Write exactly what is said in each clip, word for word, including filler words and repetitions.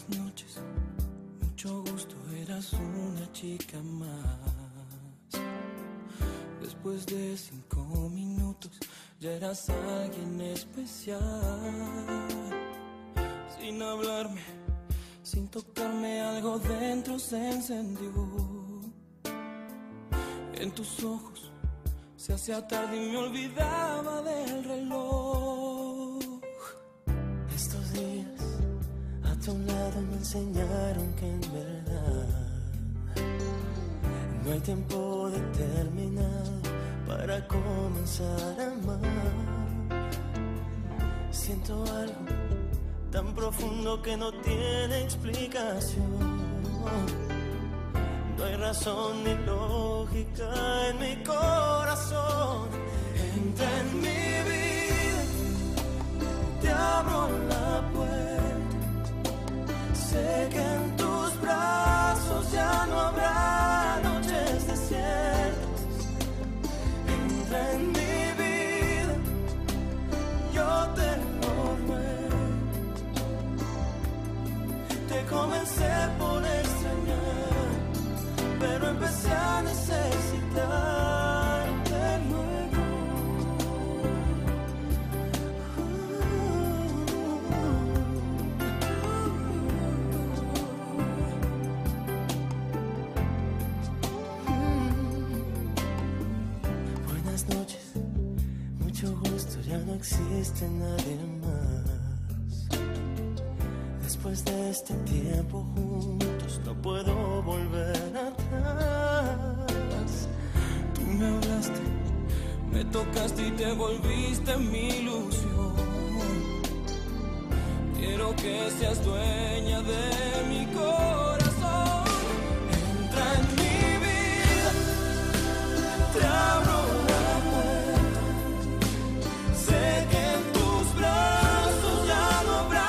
Buenas noches, mucho gusto, eras una chica más. Después de cinco minutos ya eras alguien especial. Sin hablarme, sin tocarme, algo dentro se encendió. En tus ojos se hacía tarde y me olvidaba del reloj. Estos días a tu lado me enseñaron que en verdad no hay tiempo determinado para comenzar a amar. Siento algo tan profundo que no tiene explicación. No hay razón ni lógica en mi corazón. Entra en mi vida, te abro la puerta. Sé que en tus brazos ya no habrá noches desiertas. Entra en mi vida, yo te lo ruego. Te comencé por extrañar, pero empecé a necesitarte luego. Buenas noches, mucho gusto, ya no existe nadie más. Después de este tiempo juntos no puedo volver atrás. Tú me hablaste, me tocaste y te volviste mi ilusión. Quiero que seas dueña de mi corazón. Entra en mi vida, te abro la puerta. Sé que en tus brazos ya no habrá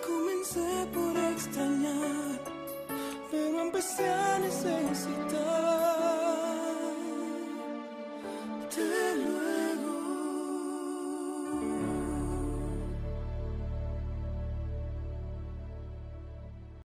por extrañar, pero empecé a necesitar.